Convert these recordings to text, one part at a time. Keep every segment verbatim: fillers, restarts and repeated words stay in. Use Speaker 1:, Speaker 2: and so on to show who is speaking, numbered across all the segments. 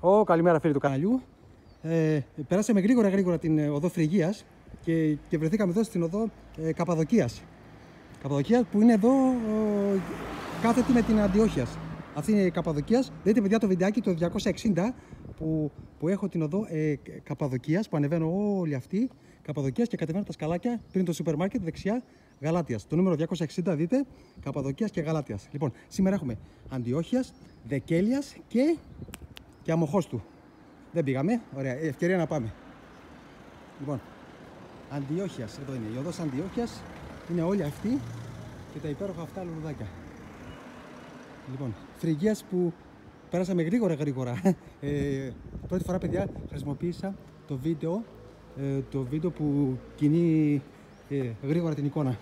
Speaker 1: Ω, καλημέρα φίλοι του καναλιού. Ε, περάσαμε γρήγορα γρήγορα την οδό Φρυγίας και, και βρεθήκαμε εδώ στην οδό ε, Καπαδοκίας. Καπαδοκίας που είναι εδώ ε, κάθετη με την Αντιόχειας. Αυτή είναι η Καπαδοκίας. Δείτε παιδιά το βιντεάκι το διακόσια εξήντα που, που έχω την οδό ε, Καπαδοκίας, που ανεβαίνω όλη αυτή Καπαδοκίας και κατεβαίνω τα σκαλάκια πριν το σούπερ μάρκετ δεξιά Γαλάτιας. Το νούμερο διακόσια εξήντα δείτε Καπαδοκίας και Γαλάτιας. Λοιπόν, σήμερα έχουμε Αντιόχειας, Δεκέλειας και, και Αμοχώστου. Δεν πήγαμε, ωραία, ευκαιρία να πάμε. Λοιπόν, Αντιόχειας, εδώ είναι η οδός Αντιόχειας, είναι όλη αυτή και τα υπέροχα αυτά λουλουδάκια. Λοιπόν, Φρυγίας που πέρασαμε γρήγορα γρήγορα. Ε, πρώτη φορά παιδιά χρησιμοποίησα το βίντεο, ε, το βίντεο που κινεί ε, γρήγορα την εικόνα.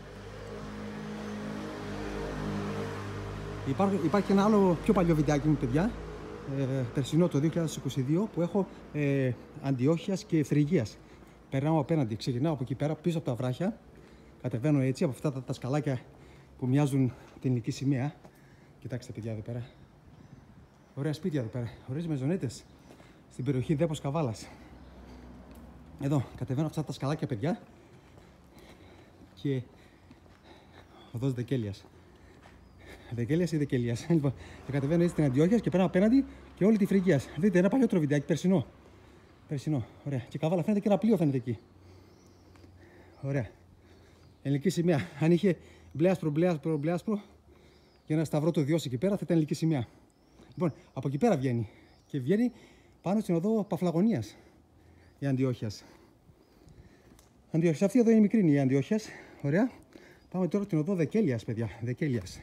Speaker 1: Υπάρχει, υπάρχει ένα άλλο πιο παλιό βιντεάκι μου παιδιά, ε, περσινό το δύο χιλιάδες είκοσι δύο, που έχω ε, Αντιόχειας και Φρυγίας. Περνάω απέναντι, ξεκινάω από εκεί πέρα πίσω από τα βράχια, κατεβαίνω έτσι από αυτά τα, τα σκαλάκια που μοιάζουν την ελληνική σημαία. Κοιτάξτε παιδιά εδώ πέρα, ωραία σπίτια εδώ πέρα, ωραίες μεζονέτες στην περιοχή Δέπος Καβάλας. Εδώ κατεβαίνω αυτά τα σκαλάκια παιδιά και οδός Δεκέλειας. Δεκέλειας ή Δεκέλειας. Λοιπόν, κατεβαίνω έτσι στην Αντιόχειας και παίρνω απέναντι και όλη τη Φρυγίας. Δείτε ένα παλιότερο βιντεάκι, περσινό. Περσινό, ωραία. Και Καβάλα φαίνεται και ένα πλοίο φαίνεται εκεί. Ωραία. Ελληνική σημαία. Αν είχε μπλε άσπρο, μπλε άσπρο, μπλε άσπρο και ένα σταυρό το διώσει εκεί πέρα, θα ήταν ελληνική σημαία. Λοιπόν, από εκεί πέρα βγαίνει. Και βγαίνει πάνω στην οδό Παφλαγωνίας η Αντιόχειας. Αντιόχειας. Αυτή εδώ είναι η μικρή η Αντιόχειας. Ωραία. Πάμε τώρα στην οδό Δεκέλειας, παιδιά. Δεκέλειας.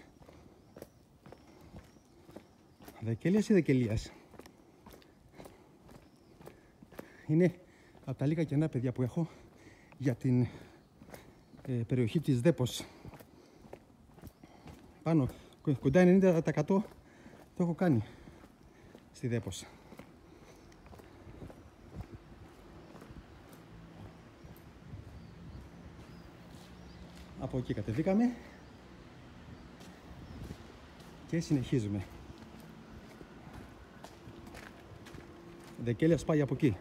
Speaker 1: Δεκέλειας ή Δεκελείας. Είναι από τα λίγα κενά παιδιά που έχω για την ε, περιοχή της Δέπος. Πάνω κοντά ενενήντα τοις εκατό το έχω κάνει στη Δέπος. Από εκεί κατεβήκαμε και συνεχίζουμε. Δεκέλειας πάει από εκεί.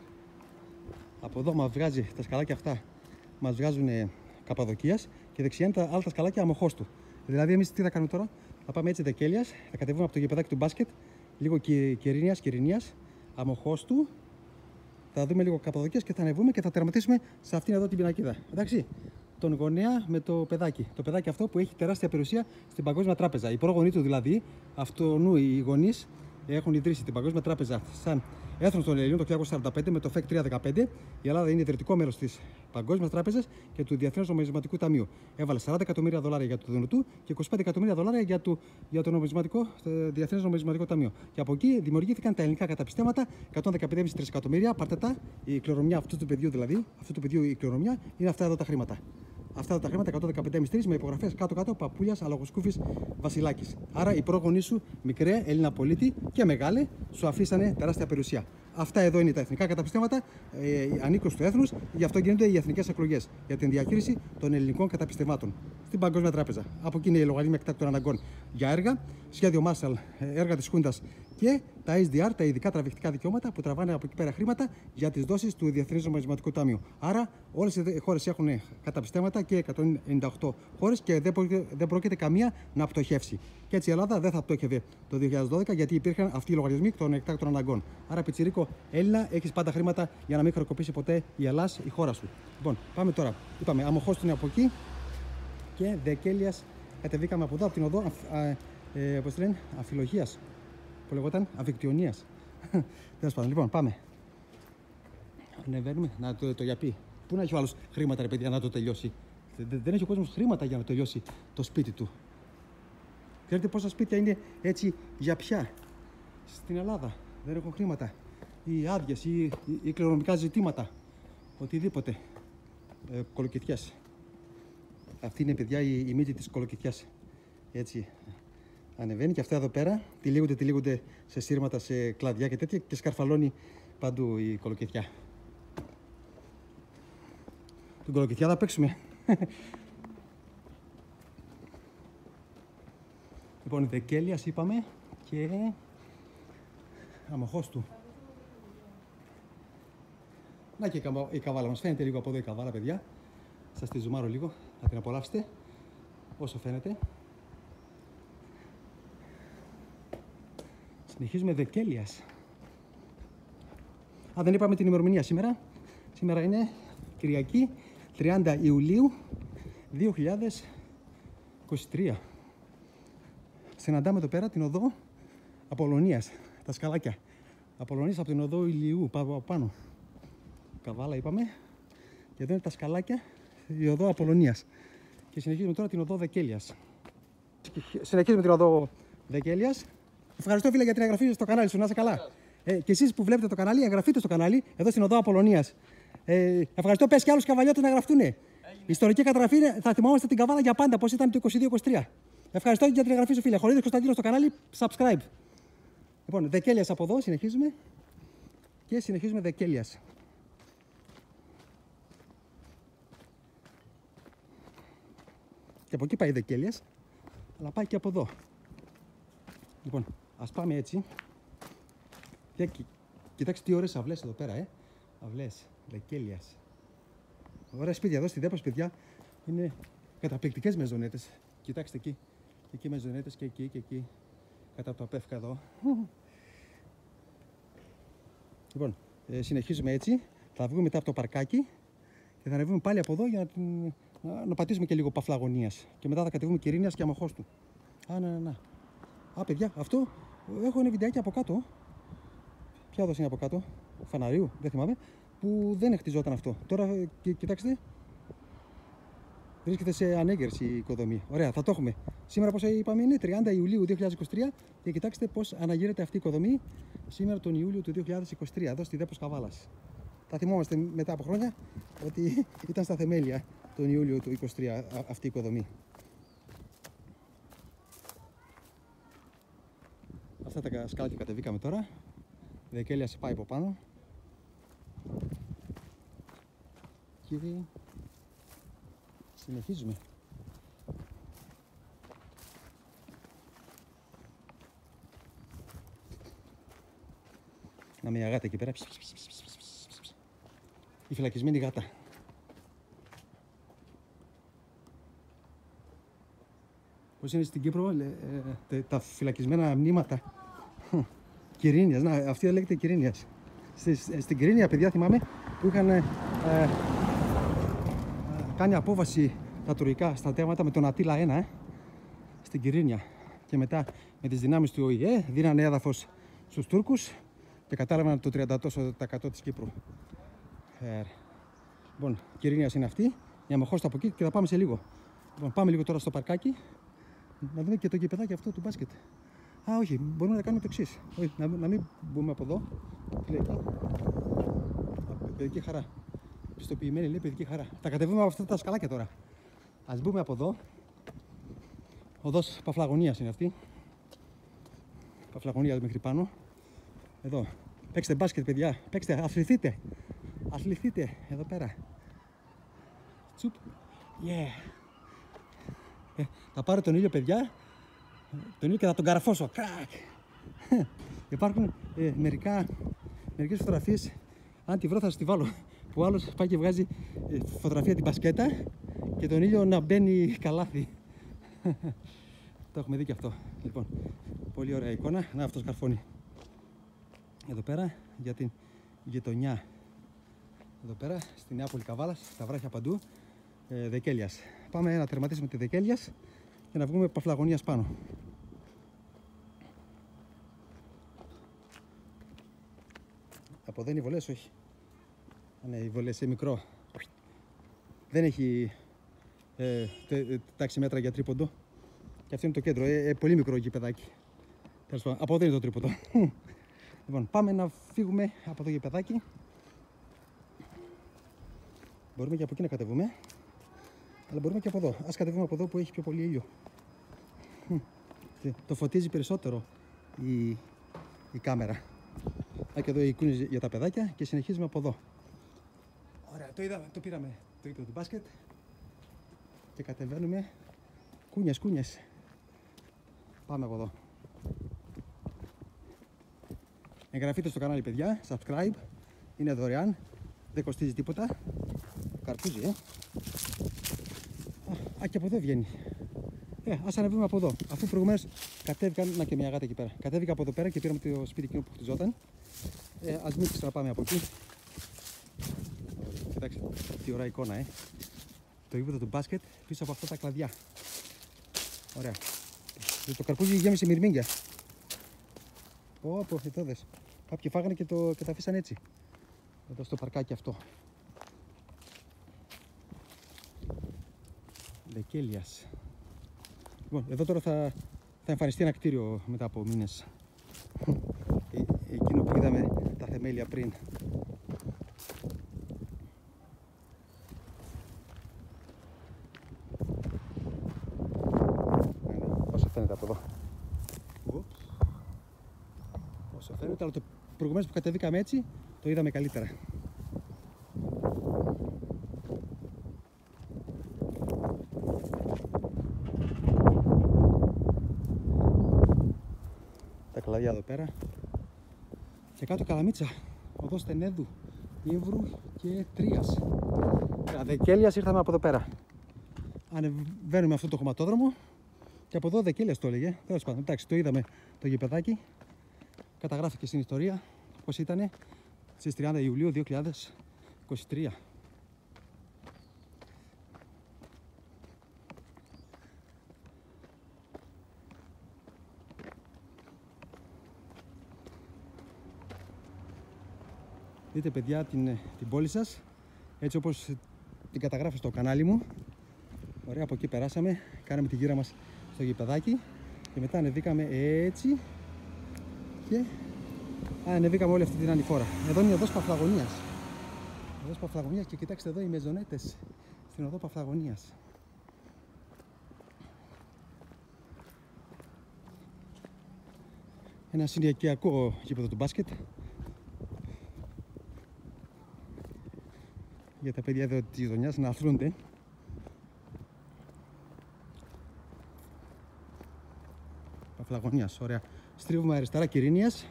Speaker 1: Από εδώ μας βγάζει τα σκαλάκια αυτά, μας βγάζουν ε, Καπαδοκίας και δεξιά είναι τα άλλα τα σκαλάκια Αμοχώστου. Δηλαδή εμείς τι θα κάνουμε τώρα, θα πάμε έτσι Δεκέλειας, θα κατεβούμε από το γηπεδάκι του μπάσκετ, λίγο Κυρινίας, Κυρινίας, Αμοχώστου, θα δούμε λίγο Καπαδοκίας και θα ανεβούμε και θα τερματίσουμε σε αυτήν εδώ την πινακίδα. Εντάξει, τον γονέα με το παιδάκι. Το παιδάκι αυτό που έχει τεράστια περιουσία στην Παγκόσμια Τράπεζα. Οι πρόγονοί του δηλαδή, αυτού οι γονείς, έχουν ιδρύσει την Παγκόσμια Τράπεζα σαν έθνος των Ελλήνων το χίλια εννιακόσια σαράντα πέντε με το ΦΕΚ τριακόσια δεκαπέντε. Η Ελλάδα είναι ιδρυτικό μέρος της Παγκόσμιας Τράπεζας και του Διεθνούς Νομισματικού Ταμείου. Έβαλε σαράντα εκατομμύρια δολάρια για το ΔΝΤ και είκοσι πέντε εκατομμύρια δολάρια για το, για το νομισματικό, Διεθνές Νομισματικό Ταμείο. Και από εκεί δημιουργήθηκαν τα ελληνικά καταπιστέματα, εκατόν δεκαπέντε κόμμα πέντε τρισεκατομμύρια. Πάρτε τα, η κληρονομιά αυτού του παιδιού δηλαδή, αυτού του παιδιού η κληρονομιά είναι αυτά εδώ τα χρήματα. Αυτά τα χρήματα εκατόν δεκαπέντε κόμμα πέντε με υπογραφές κάτω-κάτω Παπούλιας, Αλογοσκούφης, Βασιλάκης. Άρα οι πρόγονοί σου, μικρέ Έλληνα πολίτη και μεγάλε, σου αφήσανε τεράστια περιουσία. Αυτά εδώ είναι τα εθνικά καταπιστέματα, ε, ανήκουν στο έθνος, γι' αυτό γίνονται οι εθνικές εκλογές για την διαχείριση των ελληνικών καταπιστευμάτων στην Παγκόσμια Τράπεζα. Από εκεί είναι οι λογαριασμοί εκτάκτων αναγκών για έργα, σχέδιο Marshall, έργα της Χούντας και τα ες ντι αρ, τα ειδικά τραβηχτικά δικαιώματα που τραβάνε από εκεί πέρα χρήματα για τις δόσεις του Διεθνούς Νομισματικού Ταμείου. Άρα όλες οι χώρες έχουν καταπιστέματα και εκατόν ενενήντα οκτώ χώρες και δεν πρόκειται, δεν πρόκειται καμία να πτωχεύσει. Και έτσι η Ελλάδα δεν θα πτώχευε το δύο χιλιάδες δώδεκα γιατί υπήρχαν αυτοί οι λογαριασμοί των εκτάκτων αναγκών. Άρα, πιτσιρίκο Έλληνα, έχεις πάντα χρήματα για να μην χρεοκοπήσει ποτέ η Ελλάς, η χώρα σου. Λοιπόν, πάμε τώρα. Είπαμε, Αμοχώστου είναι από εκεί και Δεκέλειας κατεβήκαμε από εδώ, από την οδό ε, πώς λένε, Αφιλογίας. Που λεγόταν Αβικτιονίας. Τέλος πάντων, λοιπόν, πάμε. Ανεβαίνουμε, να το, το γιαπί. Πού να έχει ο άλλος χρήματα, ρε παιδιά, να το τελειώσει. Δεν, δεν έχει ο κόσμος χρήματα για να τελειώσει το σπίτι του. Ξέρετε πόσα σπίτια είναι έτσι για πια στην Ελλάδα. Δεν έχουν χρήματα. Ή άδειες, ή, ή, ή κληρονομικά ζητήματα. Οτιδήποτε. Ε, κολοκυθιάς. Αυτή είναι, παιδιά, η, η μύτη της κολοκυθιάς. Έτσι. Ανεβαίνει και αυτά εδώ πέρα, τυλίγονται, τυλίγονται σε σύρματα, σε κλαδιά και τέτοια και σκαρφαλώνει παντού η κολοκυθιά. Την κολοκυθιά θα παίξουμε. Λοιπόν, Δεκέλειας είπαμε και αμοχώστου. Να και η καβάλα μας. Φαίνεται λίγο από εδώ η καβάλα, παιδιά. Σας τη ζουμάρω λίγο, να την απολαύσετε όσο φαίνεται. Συνεχίζουμε Δεκέλιας. Α, δεν είπαμε την ημερομηνία σήμερα. Σήμερα είναι Κυριακή, τριάντα Ιουλίου δύο χιλιάδες είκοσι τρία. Συναντάμε εδώ πέρα την οδό Απολωνίας, τα σκαλάκια. Απολωνίας από την οδό Ηλιού, από πάνω. Καβάλα είπαμε. Και εδώ είναι τα σκαλάκια, η οδό Απολωνίας. Και συνεχίζουμε τώρα την οδό Δεκέλιας. Συνεχίζουμε την οδό Δεκέλιας. Ευχαριστώ, φίλε, για την εγγραφή στο κανάλι σου. Να είσαι καλά. Ε, και εσείς που βλέπετε το κανάλι, εγγραφείτε στο κανάλι, εδώ στην οδό Απολωνίας. Ε, ευχαριστώ, πες και άλλους καβαλιώτες να εγγραφτούνε. Ιστορική καταγραφή, θα θυμόμαστε την καβάλα για πάντα, πώς ήταν το είκοσι δύο είκοσι τρία. Ευχαριστώ για την εγγραφή σου, φίλε. Χωρίδης Κωνσταντίνος στο κανάλι, subscribe. Λοιπόν, Δεκέλιας από εδώ, συνεχίζουμε. Και συνεχίζουμε Δεκέλιας. Και από εκεί πάει Δεκέλιας, αλλά πάει και από εδώ. Λοιπόν, ας πάμε έτσι. Και, κοιτάξτε τι ωραίες αυλές εδώ πέρα, ε. Αυλές, Δεκέλιας. Ωραία σπίτια εδώ στη Δέπος, παιδιά. Είναι καταπληκτικές μεζονέτες. Κοιτάξτε εκεί. Και εκεί μεζονέτες και εκεί και εκεί. Κατά από το απέφκα εδώ. Λοιπόν, ε, συνεχίζουμε έτσι. Θα βγούμε μετά από το παρκάκι και θα ανεβούμε πάλι από εδώ για να, να, να πατήσουμε και λίγο Παφλαγωνίας. Και μετά θα κατεβούμε Κυρίνιας και Αμοχώστου. Α, να, να, να. Α, παιδιά, αυτό έχω ένα βιντεάκι από κάτω. Ποια οδός είναι από κάτω, Φαναρίου, δεν θυμάμαι, που δεν χτιζόταν αυτό. Τώρα, κοι, κοιτάξτε, βρίσκεται σε ανέγερση η οικοδομή. Ωραία, θα το έχουμε. Σήμερα, πώς είπαμε, είναι τριάντα Ιουλίου δύο χιλιάδες είκοσι τρία και κοιτάξτε πώς αναγείρεται αυτή η οικοδομή σήμερα τον Ιούλιο του δύο χιλιάδες είκοσι τρία, εδώ στη Δέπος Καβάλας. Θα θυμόμαστε μετά από χρόνια ότι ήταν στα θεμέλια τον Ιούλιο του είκοσι τρία αυτή η οικοδομή. Αυτά τα σκάλια κατεβήκαμε τώρα. Δεκέλιας πάει από πάνω. Κύριε, συνεχίζουμε. Να μια γάτα εκεί πέρα. Η φυλακισμένη γάτα. Πώς είναι στην Κύπρο, ε, ε, τα φυλακισμένα μνήματα Κυρίνιας. Να, αυτή λέγεται Κυρίνιας. Στη, στην Κυρίνια, παιδιά, θυμάμαι που είχαν ε, ε, κάνει απόβαση τα τουρκικά στρατεύματα με τον Ατήλα ένα ε, στην Κυρίνια. Και μετά με τις δυνάμεις του Ο Η Ε δίνανε έδαφος στους Τούρκους και κατάλαβαν το τριάντα τοις εκατό της Κύπρου. Ε, λοιπόν, Κυρίνιας είναι αυτή. Η Αμοχώστου από εκεί και θα πάμε σε λίγο. Λοιπόν, πάμε λίγο τώρα στο παρκάκι να δούμε και το γηπεδάκι αυτό του μπάσκετ. Α, όχι, μπορούμε να κάνουμε το εξής. Όχι, να, να μην μπούμε από εδώ. Τι λέει εκεί. Παιδική χαρά. Πιστοποιημένη λέει παιδική χαρά. Τα κατεβούμε από αυτά τα σκαλάκια τώρα. Ας μπούμε από εδώ. Οδός Παφλαγωνίας είναι αυτή. Παφλαγωνία μέχρι πάνω. Εδώ. Παίξτε μπάσκετ, παιδιά. Παίξτε, αθληθείτε. Αθληθείτε εδώ πέρα. Τσουπ. Yeah. Ε, θα πάρω τον ήλιο, παιδιά. Τον ήλιο και θα τον καραφώσω. Κρακ. Υπάρχουν ε, μερικά, μερικές φωτογραφίες. Αν τη βρω θα σας τη βάλω. Που άλλος πάει και βγάζει ε, φωτογραφία την μπασκέτα και τον ήλιο να μπαίνει καλάθι. Το έχουμε δει και αυτό. Λοιπόν, πολύ ωραία εικόνα. Να, αυτός καρφώνει. Εδώ πέρα για την γειτονιά. Εδώ πέρα στη Νεάπολη Καβάλας, στα βράχια παντού. Ε, Δεκέλιας. Πάμε να τερματίσουμε τη Δεκέλιας και να βγούμε Παφλαγωνίας πάνω. Από εδώ είναι οι βολές, όχι. Ναι, οι βολές είναι μικρό. Δεν έχει ε, τάξη μέτρα για τρίποντο. Και αυτό είναι το κέντρο. Ε, ε, πολύ μικρό γηπεδάκι. Από εδώ είναι το τρίποντο. Λοιπόν, πάμε να φύγουμε από το γηπεδάκι. Μπορούμε και από εκεί να κατεβούμε. Αλλά μπορούμε και από εδώ. Ας κατεβούμε από εδώ που έχει πιο πολύ ήλιο. Το φωτίζει περισσότερο η, η κάμερα. Α, και εδώ οι εικόνες για τα παιδάκια και συνεχίζουμε από εδώ. Ωραία, το είδαμε, το πήραμε το γήπεδο του μπάσκετ και κατεβαίνουμε κούνιες, κούνιες. Πάμε από εδώ. Εγγραφείτε στο κανάλι, παιδιά. Subscribe. Είναι δωρεάν. Δεν κοστίζει τίποτα. Καρπούζι, ε. Α, και από εδώ βγαίνει. Ε, ας ανεβούμε από εδώ. Αφού προηγουμένως κατέβηκαν. Να και μια γάτα εκεί πέρα. Κατέβηκα από εδώ πέρα και πήραμε το σπίτι εκείνο που χτιζόταν. Ε, ας μην ξαναπάμε από εκεί. Κοιτάξτε, τι ωραία εικόνα, ε. Το γήπεδο του μπάσκετ πίσω από αυτά τα κλαδιά. Ωραία. Το καρπούζι γέμισε μυρμήγκια. Ωπω, εδώ δες. Κάποιοι φάγανε και, το, και τα αφήσαν έτσι. Εδώ στο παρκάκι αυτό. Δεκέλιας. Λοιπόν, εδώ τώρα θα, θα εμφανιστεί ένα κτίριο μετά από μήνες. Ε, εκείνο που είδαμε τα θεμέλια πριν. Όσο φαίνεται από εδώ. Όσο φαίνεται, αλλά το προηγουμένως που κατεβήκαμε έτσι, το είδαμε καλύτερα. Τα κλαδιά εδώ πέρα. Και κάτω Καλαμίτσα, οδός Τενέδου, Ήμβρου και Τρίας. Δεκέλιας ήρθαμε από εδώ πέρα. Ανεβαίνουμε αυτό το χωματόδρομο και από εδώ Δεκέλιας το έλεγε. Τέλος πάντων, εντάξει, το είδαμε το γηπεδάκι. Καταγράφηκε στην ιστορία πως ήταν στις τριάντα Ιουλίου δύο χιλιάδες είκοσι τρία. Δείτε, παιδιά, την, την πόλη σας έτσι όπως την καταγράφω στο κανάλι μου. Ωραία, από εκεί περάσαμε, κάναμε τη γύρα μας στο γηπεδάκι και μετά ανεβήκαμε έτσι και α, ανεβήκαμε όλη αυτή την ανηφόρα. Εδώ είναι η οδός Παφλαγωνίας. Οδός Παφλαγωνίας και κοιτάξτε εδώ οι μεζονέτες στην οδό Παφλαγωνίας. Ένα συνοικιακό γήπεδο του μπάσκετ. Για τα παιδιά εδώ της γειτονιάς να αθλούνται. Παφλαγωνίας, ωραία. Στρίβουμε αριστερά Κυρίνιας.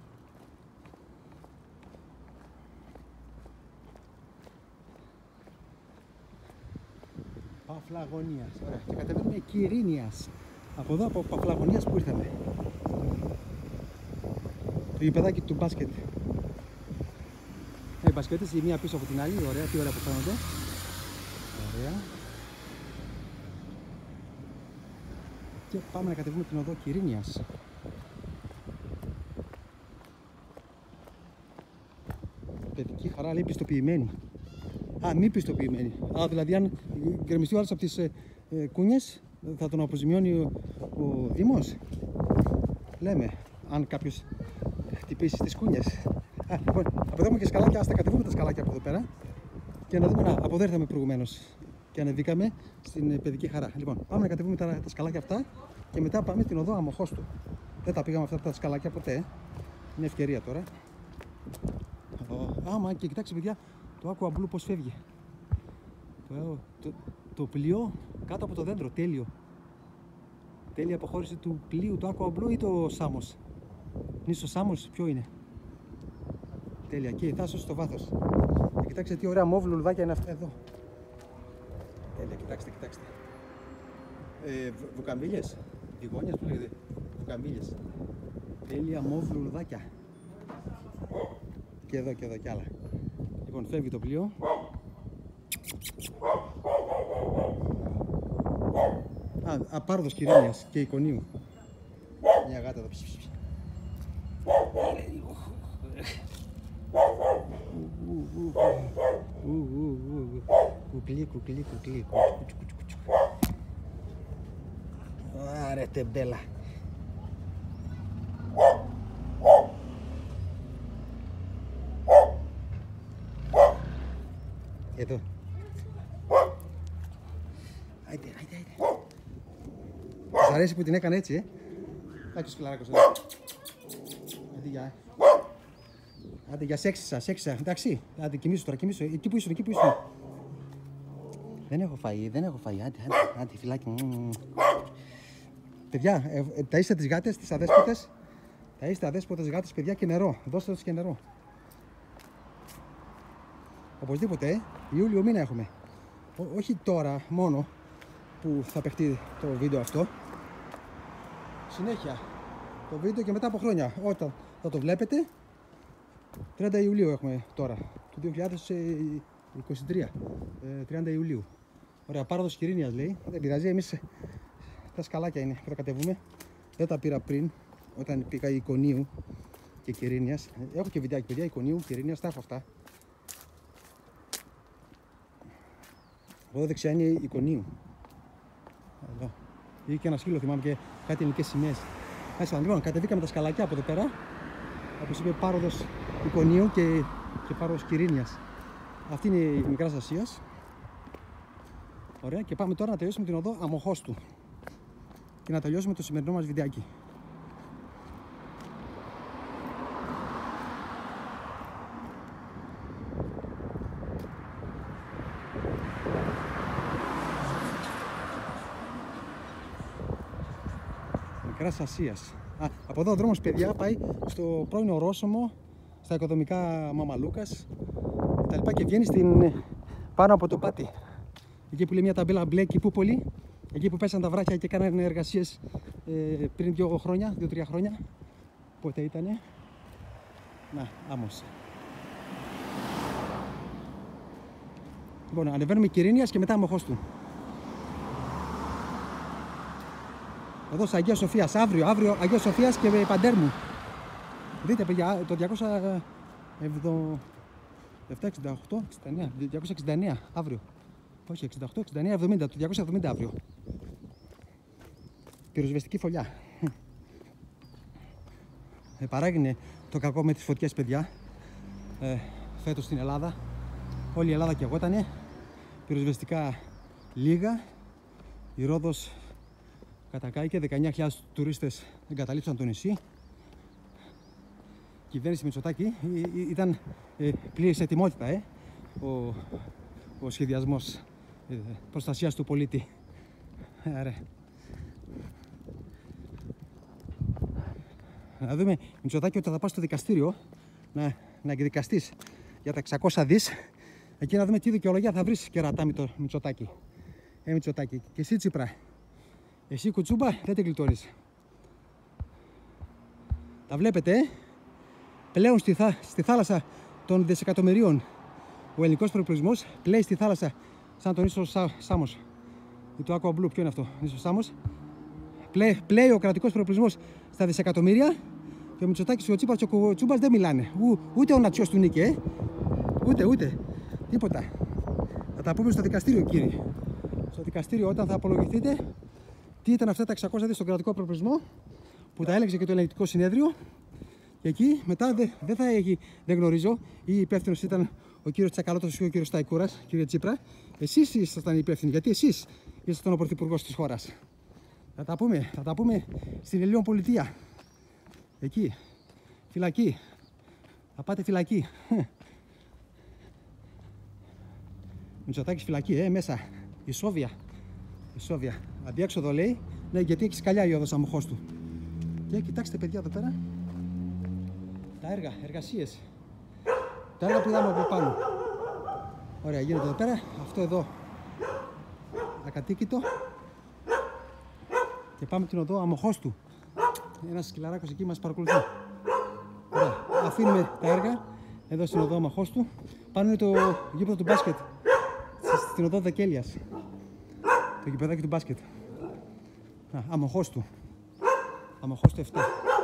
Speaker 1: Παφλαγωνίας, ωραία. Και κατεβαίνουμε Κυρίνιας. Από εδώ, από Παφλαγωνίας που ήρθαμε. Το γηπεδάκι του μπάσκετ. Οι μπασκετές η μία πίσω από την άλλη, ωραία, τι ωραία που φαίνονται. Ωραία. Και πάμε να κατεβούμε την οδό Κυρίνιας. Παιδική χαρά, λέει, πιστοποιημένη. Α, μη πιστοποιημένη. Α, δηλαδή αν γκρεμιστεί ο άλλος από τις ε, ε, κούνιες, θα τον αποζημιώνει ο, ο Δήμος. Λέμε, αν κάποιος χτυπήσει στις κούνιες. Α, λοιπόν, από εδώ έχουμε και σκαλάκια, ας τα κατεβούμε τα σκαλάκια από εδώ πέρα και να δούμε, να, από εδώ ήρθαμε προηγουμένως και ανεβήκαμε στην παιδική χαρά. Λοιπόν, πάμε να κατεβούμε τα, τα σκαλάκια αυτά και μετά πάμε στην οδό Αμοχώστου. Δεν τα πήγαμε αυτά τα σκαλάκια ποτέ, είναι ευκαιρία τώρα. Άμα και κοιτάξτε, παιδιά, το Aqua Blue πως φεύγει. Το, το, το πλοίο κάτω από το δέντρο, τέλειο. Τέλεια αποχώρηση του πλοίου, το Aqua Blue ή το Σάμος. Νήσο Σάμος, ποιο είναι? Τέλεια, και η Θάσος στο βάθος. Και κοιτάξτε τι ωραία μόβ λουλουδάκια είναι αυτά εδώ. Τέλεια, κοιτάξτε, κοιτάξτε. Ε, βουκαμπίλιες, διγόνιες που λέγεται, βουκαμπίλιες. Τέλεια μόβ λουλουδάκια. Και εδώ και εδώ κι άλλα. Λοιπόν, φεύγει το πλοίο. Α, απάρδος Κυρίνιας και Εικονίου. Μια γάτα εδώ. Κουκλί, κουκλί, κουκλί. Άρε τεμπέλα. Εδώ. Άιντε, άιντε, άιντε. Σας αρέσει που την έκανε έτσι, ε? Άκη ο σκυλαράκος εδώ. Άντε, γεια. Άντε, για σέξισα, σέξισα, εντάξει. Άντε, κοιμήσου τώρα, κοιμήσου. Εκεί που ήσουν, εκεί που ήσουν. Δεν έχω φαΐ, δεν έχω φαΐ. Άντε, άντε, άντε, φυλάκι. Παιδιά, ε, ε, τα είστε τις γάτες, τις αδέσποτες. Θα είστε αδέσποτες γάτες, παιδιά, και νερό. Δώστε τους και νερό. Οπωσδήποτε, ε. Ιούλιο μήνα έχουμε. Ό, όχι τώρα μόνο που θα παιχτεί το βίντεο αυτό. Συνέχεια το βίντεο και μετά από χρόνια. Όταν θα το βλέπετε, τριάντα Ιουλίου έχουμε τώρα, του δύο χιλιάδες είκοσι τρία. ε, τριάντα Ιουλίου. Ωραία, πάροδος Κυρίνιας λέει. Δεν πειράζει, εμείς τα σκαλάκια είναι που θα κατεβούμε. Δεν τα πήρα πριν, όταν πήγα Εικονίου και Κυρίνιας. Έχω και βιντεάκι, παιδιά, Εικονίου, Κυρίνιας, τα έχω αυτά. Εδώ δεξιά είναι Εικονίου. Εδώ. Είχε και ένα σκύλο, θυμάμαι, και κάτι ελληνικές σημαίες. Λοιπόν, κατεβήκαμε τα σκαλάκια από εδώ πέρα. Όπως είπε, πάροδος Εικονίου και, και πάροδος Κυρίνιας. Αυτή είναι η Μικράς Ασίας. Ωραία, και πάμε τώρα να τελειώσουμε την οδό Αμοχώστου και να τελειώσουμε το σημερινό μας βιντεάκι. Μικράς Ασίας. Α, από εδώ ο δρόμος, παιδιά, πάει στο πρώην ορόσωμο, στα οικοδομικά Μαμαλούκας τα λοιπά, και βγαίνει στην, πάνω από το Πάτι. Εκεί που λέει μια ταμπέλα μπλε Κυπούπολη, εκεί που πέσαν τα βράχια και κάνανε εργασίες ε, πριν δύο χρόνια, δύο-τρία χρόνια. Πότε ήτανε? Να, άμμος. Λοιπόν, ανεβαίνουμε Κυρίνιας και μετά Αμοχώστου. Εδώ σε Αγία Σοφίας, αύριο, αύριο Αγία Σοφίας και Παντέρμου. Δείτε, παιδιά, το διακόσια εξήντα οκτώ, εξήντα εννέα, διακόσια εξήντα εννέα αύριο. Όχι, εξήντα οκτώ, εξήντα εννέα, εβδομήντα, το διακόσια εβδομήντα αύριο. Πυροσβεστική φωλιά. Ε, παράγεινε το κακό με τις φωτιές, παιδιά, ε, φέτος στην Ελλάδα. Όλη η Ελλάδα καιγότανε. Πυροσβεστικά λίγα. Η Ρόδος κατακάηκε, δεκαεννιά χιλιάδες τουρίστες εγκαταλείψαν το νησί. Η κυβέρνηση Μητσοτάκη ήταν ε, πλήρης ετοιμότητα, ε, ο, ο σχεδιασμός ε, προστασίας του πολίτη. Άρα. Να δούμε, Μητσοτάκη, όταν θα πας στο δικαστήριο να, να εκδικαστείς για τα εξακόσια δις, εκεί να δούμε τι δικαιολογία θα βρεις, κερατά με το Μητσοτάκη. Ε, Μητσοτάκη, και εσύ, Τσίπρα, εσύ, κουτσούμπα, δεν την γλιτώνεις. Τα βλέπετε, ε? Πλέον στη, θά, στη θάλασσα των δισεκατομμυρίων ο ελληνικός προϋπολογισμός πλέει στη θάλασσα σαν τον ίσο Σά, Σάμος. Ή το Aqua Blue, ποιο είναι αυτό, ίσο Σάμος. Πλέ, πλέει ο κρατικός προϋπολογισμός στα δισεκατομμύρια και ο Μητσοτάκης, ο Τσίπρας και ο Τσούμπας δεν μιλάνε. Ού, ούτε ο Νατσιός του νίκη, ε? Ούτε, ούτε. Τίποτα. Θα τα πούμε στο δικαστήριο, κύριε. Στο δικαστήριο, όταν θα απολογηθείτε, τι ήταν αυτά τα εξακόσια δις στον κρατικό προϋπολογισμό που τα έλεγξε και το ελεγκτικό συνέδριο. Και εκεί μετά δεν δε θα έχει, δεν γνωρίζω, ή υπεύθυνος ήταν ο κύριος Τσακαλώτος ή ο κύριος Σταϊκούρας, κύριε Τσίπρα. Εσείς ήσασταν υπεύθυνοι, γιατί εσείς ήσασταν ο πρωθυπουργός της χώρας. Θα τα πούμε, θα τα πούμε στην Ελλήνων Πολιτεία. Εκεί, φυλακή. Θα πάτε φυλακή. Μητσοτάκης φυλακή, ε, μέσα. Ισόβια. Ισόβια. Αντιέξοδο λέει, ναι, γιατί έχει σκαλιά η όδος Αμοχώστου. Και κοιτάξτε, παιδιά, εδώ πέρα. Τα έργα, εργασίες. Τα έργα που είδαμε από πάνω. Ωραία, γίνεται εδώ πέρα. Αυτό εδώ ακατοίκητο. Και πάμε την οδό Αμοχώστου. Ένας σκυλαράκος εκεί μας παρακολουθεί. Ωραία, αφήνουμε τα έργα εδώ στην οδό Αμοχώστου. Πάνω είναι το γήπεδο του μπάσκετ στην οδό Δεκέλιας. Το γηπεδάκι του μπάσκετ. Α, Αμοχώστου. Αμοχώστου επτά.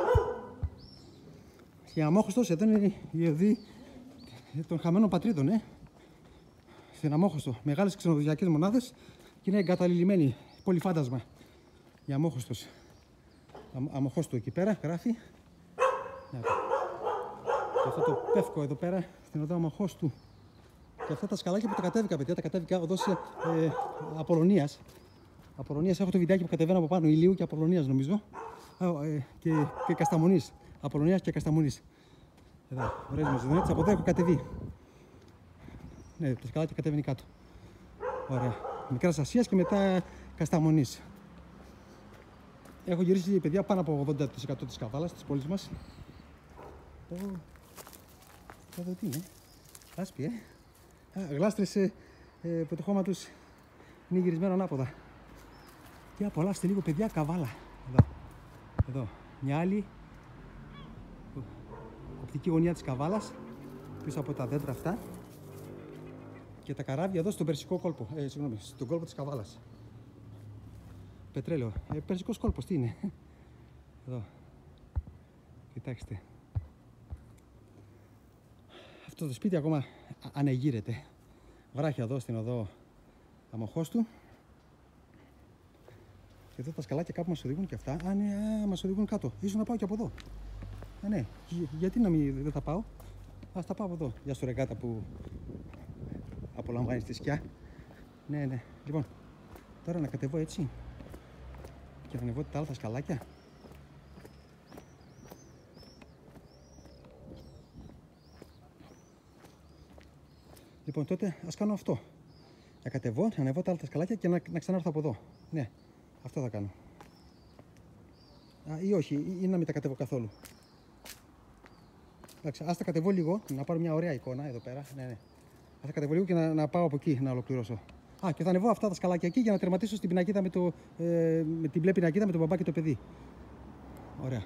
Speaker 1: Η Αμόχωστος, εδώ είναι η οδή των χαμένων πατρίδων, ε. Στην Αμόχωστο. Μεγάλες ξενοδοχειακές μονάδες και είναι εγκαταλειμμένη. Πολύ φάντασμα. Η Αμόχωστος. Αμοχώστου εκεί πέρα, γράφει. Και αυτό το πεύκο εδώ πέρα, στην οδό Αμοχώστου. Και αυτά τα σκαλάκια που τα κατέβηκα, παιδιά, τα κατέβηκα οδός ε, Απολωνίας. Απολωνίας, έχω το βιντεάκι που κατεβαίνω από πάνω, Ηλίου και Απολωνίας νομίζω. Ε, και, και Κασταμονής. Απολωνίας και Κασταμονής. Εδώ, ωραίες μαζοδονέτες, από εδώ έχω κατεβεί. Ναι, το σκαλάκι κατέβαινε κάτω. Ωραία. Μικράς Ασίας και μετά Κασταμονής. έχω γυρίσει, παιδιά, πάνω από ογδόντα τοις εκατό της καβάλας της πόλης μας. Εδώ, εδώ τι είναι, λάσπη, ε. Α, γλάστρες ε, ε, που το χώμα τους είναι γυρισμένο ανάποδα. Και απολαύστε λίγο, παιδιά, καβάλα. Εδώ, εδώ, μια άλλη οπτική γωνία της καβάλας, πίσω από τα δέντρα αυτά. Και τα καράβια εδώ στον περσικό κόλπο, ε, συγγνώμη, στον κόλπο της καβάλας. Πετρέλαιο, ε, περσικός κόλπος, τι είναι. Εδώ, κοιτάξτε. Αυτό το σπίτι ακόμα ανεγείρεται. Βράχια εδώ στην οδό Αμοχώστου. Και εδώ τα σκαλάκια κάπου μας οδηγούν και αυτά. Α, ναι, α, μας οδηγούν κάτω. Ίσως να πάω και από εδώ. Α, ναι, γιατί να μην δεν θα πάω. Ας τα πάω από εδώ. Γεια σου ρεγκάτα που απολαμβάνεις τη σκιά. Ναι, ναι. Λοιπόν, τώρα να κατεβώ έτσι και να ανεβώ τα άλλα τα σκαλάκια. Λοιπόν, τότε ας κάνω αυτό. Να κατεβώ, να ανεβώ τα άλλα τα σκαλάκια και να, να ξανάρθω από εδώ. Ναι, αυτό θα κάνω. Α, ή όχι, ή, ή να μην τα κατεβώ καθόλου. Εντάξει, ας τα κατεβώ λίγο, να πάρω μια ωραία εικόνα εδώ πέρα. Ναι, ναι. Ας τα κατεβώ λίγο και να, να πάω από εκεί να ολοκληρώσω. Α, και θα ανεβώ αυτά τα σκαλάκια εκεί για να τερματίσω στην πινακίδα με, το, ε, με την μπλε πινακίδα με τον μπαμπά και το παιδί. Ωραία.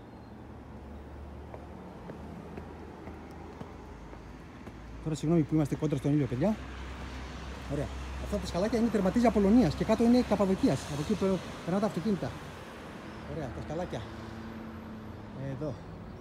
Speaker 1: Τώρα συγγνώμη που είμαστε κόντρα στον ήλιο, παιδιά. Ωραία. Αυτά τα σκαλάκια είναι τερματίζει Απολωνίας και κάτω είναι Καπαδοκίας. Από εκεί που περνάνε τα αυτοκίνητα. Ωραία, τα σκαλάκια. Εδώ.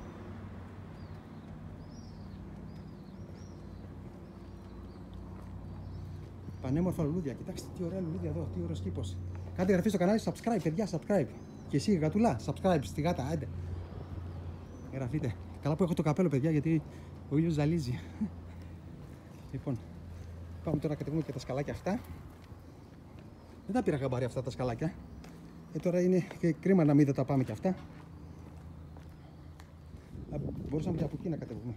Speaker 1: Πανέμορφα λουλούδια. Κοιτάξτε τι ωραία λουλούδια εδώ, τι ωραίος κήπος. Κάντε εγγραφή στο κανάλι, subscribe, παιδιά, subscribe. Και εσύ, γατούλα, subscribe στη γάτα, άντε. Εγγραφείτε. Καλά που έχω το καπέλο, παιδιά, γιατί ο ήλιος ζαλίζει. Λοιπόν, πάμε τώρα να κατεβούμε και τα σκαλάκια αυτά. Δεν τα πήρα χαμπάρι αυτά τα σκαλάκια. Ε, τώρα είναι και κρίμα να μην δεν τα πάμε και αυτά. Α, μπορούσαμε και από εκεί να κατεβούμε.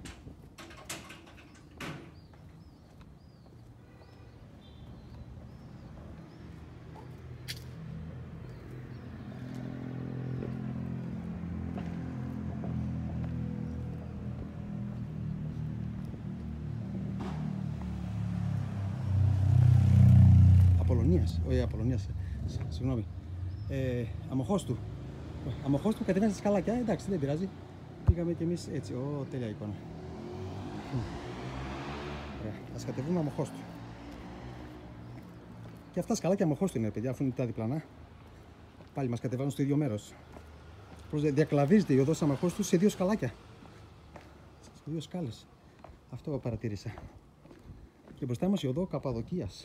Speaker 1: Απολωνίας, όχι Απολωνίας, συγγνώμη. Ε, Αμοχώστου. Αμοχώστου κατεβαίνει στα σκαλάκια, εντάξει, δεν πειράζει. Πήγαμε κι εμείς έτσι, ω, τέλεια εικόνα. Ωραία, ας κατεβούμε Αμοχώστου. Και αυτά σκαλάκια Αμοχώστου είναι, παιδιά, αφού είναι τα διπλανά. Πάλι μας κατεβαίνουν στο ίδιο μέρος. Πώς διακλαδίζεται η οδός Αμοχώστου σε δύο σκαλάκια. Σε δύο σκάλες. Αυτό παρατήρησα. Και μπροστά μας η οδό Καπαδοκίας.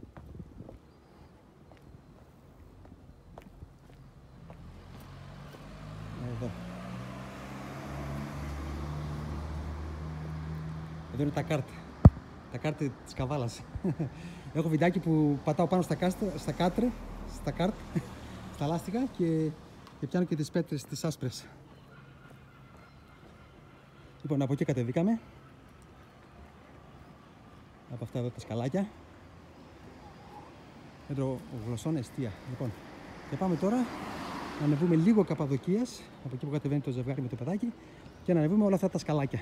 Speaker 1: Εδώ. Εδώ είναι τα κάρτ. Τα κάρτ της καβάλας. Έχω βιντεάκι που πατάω πάνω στα, κάστρα, στα κάτρε, στα κάρτ, στα λάστιχα και, και πιάνω και τις πέτρες τις άσπρες. Λοιπόν, από εκεί κατεβήκαμε. Από αυτά εδώ τα σκαλάκια. Κέντρο γλωσσών εστία. Λοιπόν, και πάμε τώρα να ανεβούμε λίγο Καπαδοκίας, από εκεί που κατεβαίνει το ζευγάρι με το παιδάκι, και να ανεβούμε όλα αυτά τα σκαλάκια.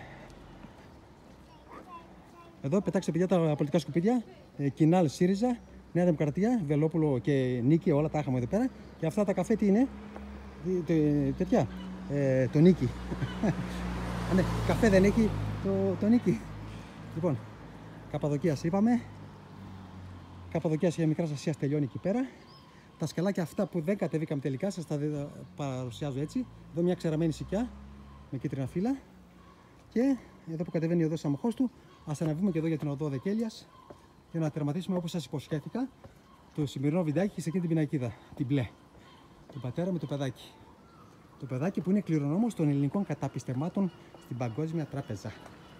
Speaker 1: Εδώ πετάξτε, παιδιά, τα πολιτικά σκουπίδια. Ε, Κινάλ, ΣΥΡΙΖΑ, Νέα Δημοκρατία, Βελόπουλο και Νίκη, όλα τα είχαμε εδώ πέρα. Και αυτά τα καφέ τι είναι, τέτοια, ε, το Νίκη. Ναι, καφέ δεν έχει το, το Νίκη. Λοιπόν, Καπαδοκίας είπαμε. Καπαδοκίας για Μικράς Ασίας τελειώνει εκεί πέρα. Τα σκαλάκια αυτά που δεν κατεβήκαμε τελικά, σας τα παρουσιάζω έτσι. Εδώ μια ξεραμένη σικιά με κίτρινα φύλλα. Και εδώ που κατεβαίνει η οδός Αμοχώστου, ας αναβούμε και εδώ για την οδό Δεκέλειας για να τερματίσουμε, όπως σας υποσχέθηκα, το σημερινό βιντεάκι σε εκείνη την πινακίδα, την μπλε. Τον πατέρα με το παιδάκι. Το παιδάκι που είναι κληρονόμος των ελληνικών καταπιστευμάτων στην Παγκόσμια Τράπεζα.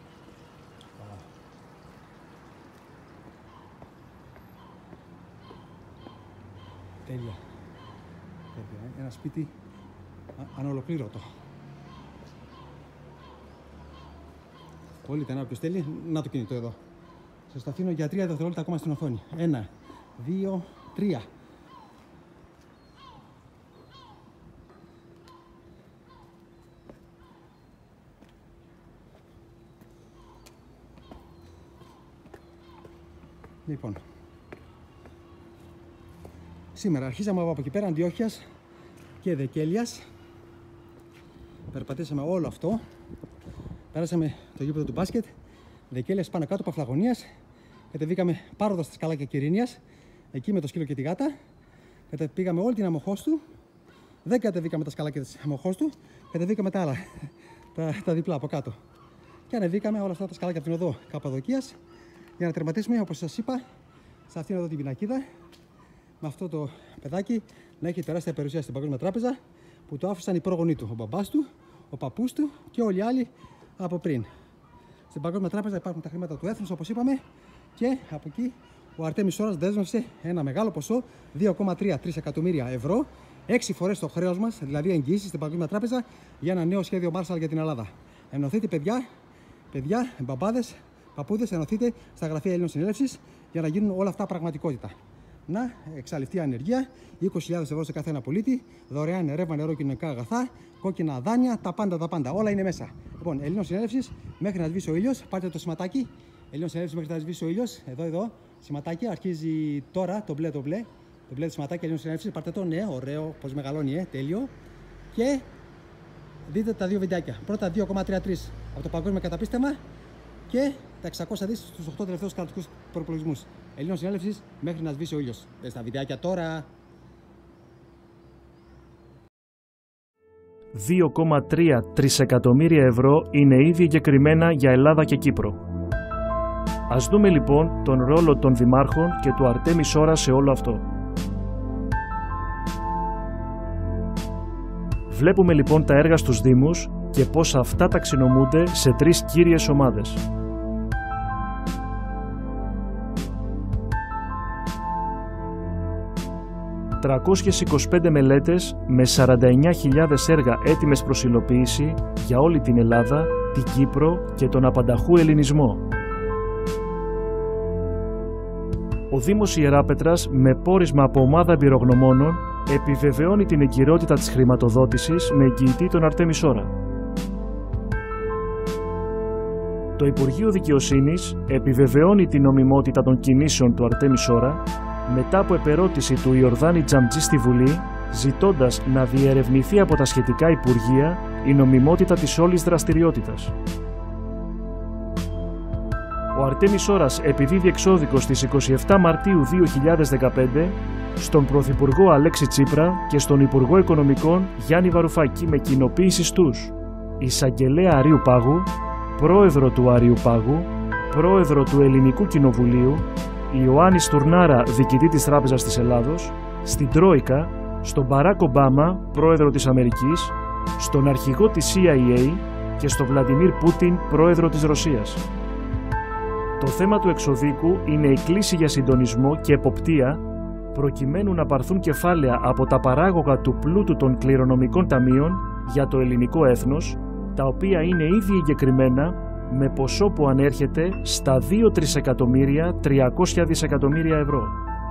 Speaker 1: Τέλεια. Τέλεια. Ένα σπίτι ανολοκλήρωτο. Πολύ τενά, όποιος θέλει, να το κινητό εδώ. Σας το αφήνω για τρία δευτερόλεπτα ακόμα στην οθόνη. Ένα, δύο, τρία. Λοιπόν, σήμερα αρχίσαμε από εκεί πέρα Αντιόχειας και Δεκέλειας. Περπατήσαμε όλο αυτό. Πέρασαμε το γήπεδο του μπάσκετ. Δεκέλειας πάνω κάτω, Παφλαγωνίας. Κατεβήκαμε πάροντας τα σκαλάκια Κυρίνιας. Εκεί με το σκύλο και τη γάτα. Πήγαμε όλη την Αμμοχώστου. Δεν κατεβήκαμε τα σκαλάκια της Αμμοχώστου. Κατεβήκαμε τα άλλα, τα, τα διπλά από κάτω. Και ανεβήκαμε όλα αυτά τα σκαλάκια από την οδό Καπαδοκίας για να τερματίσουμε, όπως σας είπα, σε αυτήν εδώ την πινακίδα. Με αυτό το παιδάκι να έχει τεράστια περιουσία στην Παγκόσμια Τράπεζα που το άφησαν οι πρόγονοί του, ο μπαμπάς του, ο παππούς του και όλοι οι άλλοι από πριν. Στην Παγκόσμια Τράπεζα υπάρχουν τα χρήματα του έθνους, όπως είπαμε, και από εκεί ο Αρτέμις Σόρας δέσμευσε ένα μεγάλο ποσό, δύο κόμμα τρία εκατομμύρια ευρώ, έξι φορές το χρέος μας, δηλαδή εγγυήσεις στην Παγκόσμια Τράπεζα, για ένα νέο σχέδιο Marshall για την Ελλάδα. Ενωθείτε, παιδιά, παιδιά, μπαμπάδες, παππούδες, ενωθείτε στα γραφεία Ελλήνων Συνέλευσης για να γίνουν όλα αυτά πραγματικότητα. Να εξαλειφθεί η ανεργία, είκοσι χιλιάδες ευρώ σε κάθε ένα πολίτη, δωρεάν ρεύμα, νερό, κοινωνικά αγαθά, κόκκινα δάνεια, τα πάντα, τα πάντα. Όλα είναι μέσα. Λοιπόν, Ελλήνων Συνέλευσης, μέχρι να σβήσει ο ήλιος, πάρτε το σηματάκι. Ελλήνων Συνέλευσης, μέχρι να σβήσει ο ήλιος, εδώ, εδώ, σηματάκι, αρχίζει τώρα το μπλε, το μπλε. Το μπλε το σηματάκι Ελλήνων Συνέλευσης, πάρτε το, ναι, ωραίο, πως μεγαλώνει, ε, τέλειο. Και δείτε τα δύο βιντεάκια. Πρώτα δύο κόμμα τριάντα τρία από το παγκόσμιο καταπίστευμα και τα εξακόσια δις στους οκτώ τελευταίους κρατικούς προπολογισμούς. Ελλήνων Συνέλευσης, μέχρι να σβήσει ο ήλιος. Δες τα βιντεάκια τώρα.
Speaker 2: δύο κόμμα τρία τρισεκατομμύρια ευρώ είναι ήδη εγκεκριμένα για Ελλάδα και Κύπρο. Ας δούμε λοιπόν τον ρόλο των δημάρχων και του Αρτέμι Σόρα σε όλο αυτό. Βλέπουμε λοιπόν τα έργα στους Δήμους και πώς αυτά ταξινομούνται σε τρεις κύριες ομάδες. τριακόσιες είκοσι πέντε μελέτες με σαράντα εννιά χιλιάδες έργα έτοιμες προς υλοποίηση για όλη την Ελλάδα, την Κύπρο και τον απανταχού ελληνισμό. Ο Δήμος Ιεράπετρας, με πόρισμα από ομάδα εμπειρογνωμόνων, επιβεβαιώνει την εγκυρότητα της χρηματοδότησης με εγγυητή τον Αρτέμι Σόρα. Το Υπουργείο Δικαιοσύνης επιβεβαιώνει την νομιμότητα των κινήσεων του Αρτέμι Σόρα μετά από επερώτηση του Ιορδάνη Τζαμτζή στη Βουλή, ζητώντας να διερευνηθεί από τα σχετικά Υπουργεία η νομιμότητα της όλης δραστηριότητας. Ο Αρτέμις Σόρας επιδίδει εξώδικο στις είκοσι επτά Μαρτίου δύο χιλιάδες δεκαπέντε στον Πρωθυπουργό Αλέξη Τσίπρα και στον Υπουργό Οικονομικών Γιάννη Βαρουφάκη με κοινοποίηση στους Εισαγγελέα Αρείου Πάγου, Πρόεδρο του Αρείου Πάγου, Πρόεδρο του Ελληνικού Κοινοβουλίου, Ιωάννη Στουρνάρα, Διοικητή της Τράπεζας της Ελλάδος, στην Τρόικα, στον Μπαράκ Ομπάμα, Πρόεδρο της Αμερικής, στον Αρχηγό της σι άι έι και στον Βλαντιμίρ Πούτιν, Πρόεδρο της Ρωσίας. Το θέμα του εξωδίκου είναι η κλίση για συντονισμό και εποπτεία προκειμένου να πάρθουν κεφάλαια από τα παράγωγα του πλούτου των κληρονομικών ταμείων για το ελληνικό έθνος, τα οποία είναι ήδη εγκεκριμένα με ποσό που ανέρχεται στα δύο τρισεκατομμύρια τριακόσια δισεκατομμύρια ευρώ.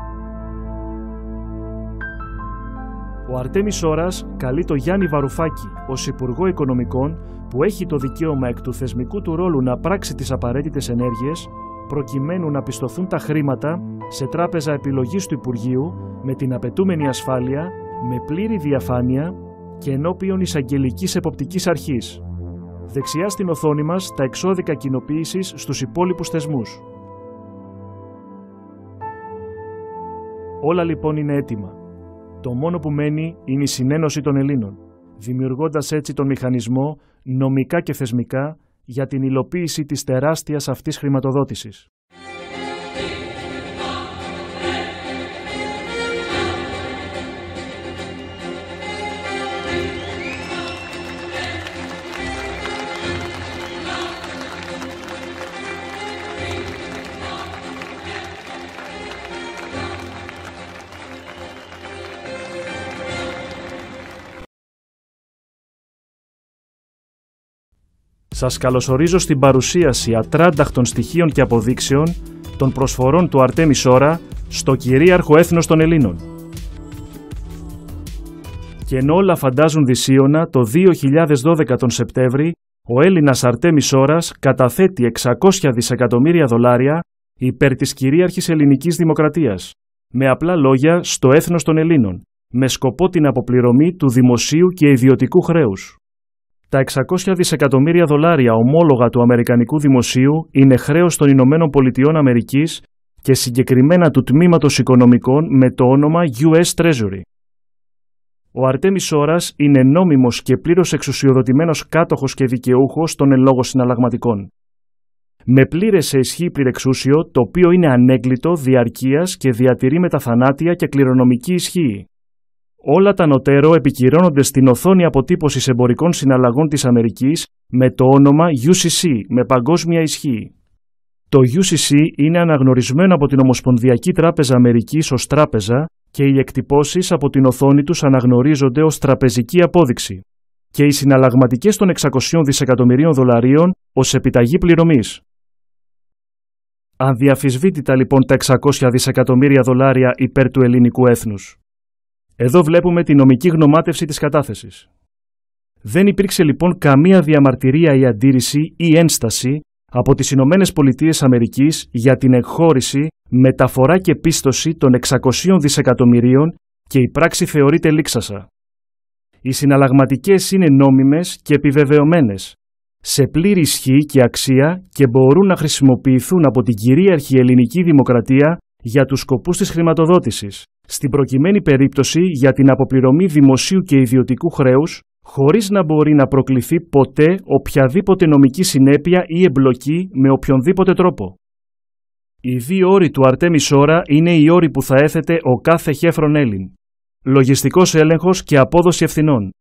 Speaker 2: Ο Αρτέμις Σόρας καλεί το Γιάννη Βαρουφάκη ως Υπουργό Οικονομικών, που έχει το δικαίωμα εκ του θεσμικού του ρόλου να πράξει τις απαραίτητες ενέργειες, προκειμένου να πιστωθούν τα χρήματα σε τράπεζα επιλογής του Υπουργείου με την απαιτούμενη ασφάλεια, με πλήρη διαφάνεια και ενώπιον εισαγγελικής εποπτικής αρχής. Δεξιά στην οθόνη μας τα εξώδικα κοινοποίησης στους υπόλοιπους θεσμούς. Όλα λοιπόν είναι έτοιμα. Το μόνο που μένει είναι η συνένωση των Ελλήνων, δημιουργώντας έτσι τον μηχανισμό νομικά και θεσμικά για την υλοποίηση της τεράστιας αυτής χρηματοδότησης. Σας καλωσορίζω στην παρουσίαση ατράνταχτων στοιχείων και αποδείξεων των προσφορών του Αρτέμι Σόρα στο κυρίαρχο έθνος των Ελλήνων. Και ενώ όλα φαντάζουν δυσίωνα, το δύο χιλιάδες δώδεκα τον Σεπτέμβρη, ο Έλληνας Αρτέμις Σόρας καταθέτει εξακόσια δισεκατομμύρια δολάρια υπέρ της κυρίαρχης ελληνικής δημοκρατίας, με απλά λόγια στο έθνος των Ελλήνων, με σκοπό την αποπληρωμή του δημοσίου και ιδιωτικού χρέους. Τα εξακόσια δισεκατομμύρια δολάρια ομόλογα του αμερικανικού δημοσίου είναι χρέος των Ηνωμένων Πολιτειών Αμερικής και συγκεκριμένα του Τμήματος Οικονομικών με το όνομα γιου ες Treasury. Ο Αρτέμις Ώρας είναι νόμιμος και πλήρως εξουσιοδοτημένος κάτοχος και δικαιούχος των εν λόγω συναλλαγματικών. Με πλήρες σε ισχύ πληρεξούσιο, το οποίο είναι ανέγκλητο, διαρκείας και διατηρεί μεταθανάτια και κληρονομική ισχύ. Όλα τα νοτέρω επικυρώνονται στην οθόνη αποτύπωσης εμπορικών συναλλαγών της Αμερικής με το όνομα γιου σι σι με παγκόσμια ισχύ. Το γιου σι σι είναι αναγνωρισμένο από την Ομοσπονδιακή Τράπεζα Αμερικής ως τράπεζα και οι εκτυπώσεις από την οθόνη τους αναγνωρίζονται ως τραπεζική απόδειξη και οι συναλλαγματικές των εξακοσίων δισεκατομμυρίων δολαρίων ως επιταγή πληρωμής. Αδιαφυσβήτητα λοιπόν τα εξακόσια δισεκατομμύρια δολάρια υπέρ του ελληνικού έθνους. Εδώ βλέπουμε τη νομική γνωμάτευση της κατάθεσης. Δεν υπήρξε λοιπόν καμία διαμαρτυρία ή αντίρρηση ή ένσταση από τις Ηνωμένες Πολιτείες Αμερικής για την εκχώρηση, μεταφορά και πίστοση των εξακοσίων δισεκατομμυρίων και η πράξη θεωρείται λήξασα. Οι συναλλαγματικές είναι νόμιμες και επιβεβαιωμένες, σε πλήρη ισχύ και αξία και μπορούν να χρησιμοποιηθούν από την κυρίαρχη ελληνική δημοκρατία για τους σκοπούς της χρηματοδότησης, στην προκειμένη περίπτωση για την αποπληρωμή δημοσίου και ιδιωτικού χρέους, χωρίς να μπορεί να προκληθεί ποτέ οποιαδήποτε νομική συνέπεια ή εμπλοκή με οποιονδήποτε τρόπο. Οι δύο όροι του Αρτέμις Ώρα είναι οι όροι που θα έθετε ο κάθε χέφρον Έλλην. Λογιστικός έλεγχος και απόδοση ευθυνών.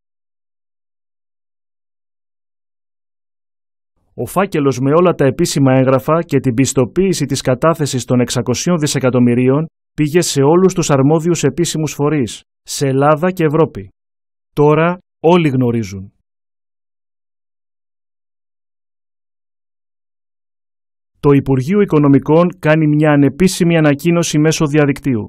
Speaker 2: Ο φάκελος με όλα τα επίσημα έγγραφα και την πιστοποίηση της κατάθεσης των εξακοσίων δισεκατομμυρίων πήγε σε όλους τους αρμόδιους επίσημους φορείς, σε Ελλάδα και Ευρώπη. Τώρα όλοι γνωρίζουν. Το Υπουργείο Οικονομικών κάνει μια ανεπίσημη ανακοίνωση μέσω διαδικτύου.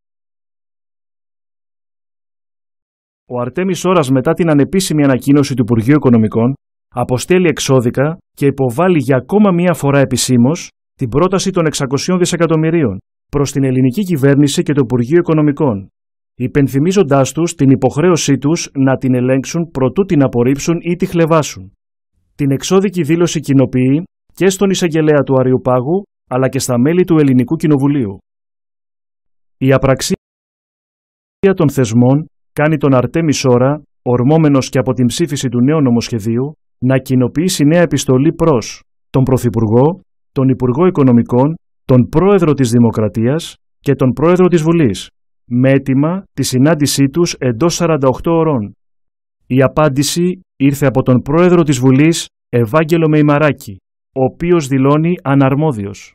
Speaker 2: Ο Αρτέμις Ώρας μετά την ανεπίσημη ανακοίνωση του Υπουργείου Οικονομικών αποστέλει εξώδικα και υποβάλλει για ακόμα μία φορά επισήμως την πρόταση των εξακοσίων δισεκατομμυρίων προς την ελληνική κυβέρνηση και το Υπουργείο Οικονομικών, υπενθυμίζοντάς τους την υποχρέωσή τους να την ελέγξουν προτού την απορρίψουν ή τη χλευάσουν. Την εξώδικη δήλωση κοινοποιεί και στον εισαγγελέα του Αριουπάγου, αλλά και στα μέλη του Ελληνικού Κοινοβουλίου. Η απραξία των θεσμών κάνει τον Αρτέμις Ώρα, ορμόμενος και από την ψήφιση του νέου νομοσχεδίου, να κοινοποιήσει νέα επιστολή προς τον Πρωθυπουργό, τον Υπουργό Οικονομικών, τον Πρόεδρο της Δημοκρατίας και τον Πρόεδρο της Βουλής, με αίτημα τη συνάντησή τους εντός σαράντα οκτώ ωρών. Η απάντηση ήρθε από τον Πρόεδρο της Βουλής, Ευάγγελο Μεϊμαράκη, ο οποίος δηλώνει αναρμόδιος.